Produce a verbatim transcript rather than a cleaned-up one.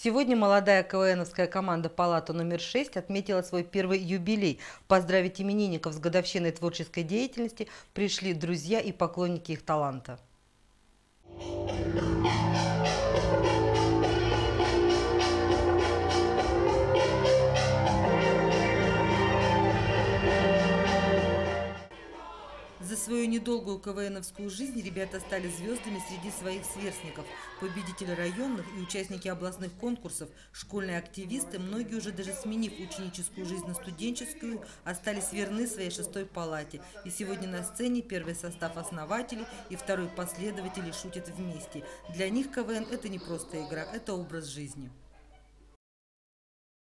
Сегодня молодая КВНовская команда «Палата номер шесть» отметила свой первый юбилей. Поздравить именинников с годовщиной творческой деятельности пришли друзья и поклонники их таланта. За свою недолгую КВНовскую жизнь ребята стали звездами среди своих сверстников. Победители районных и участники областных конкурсов, школьные активисты, многие уже даже сменив ученическую жизнь на студенческую, остались верны своей шестой палате. И сегодня на сцене первый состав основателей и второй последователи шутят вместе. Для них КВН – это не просто игра, это образ жизни.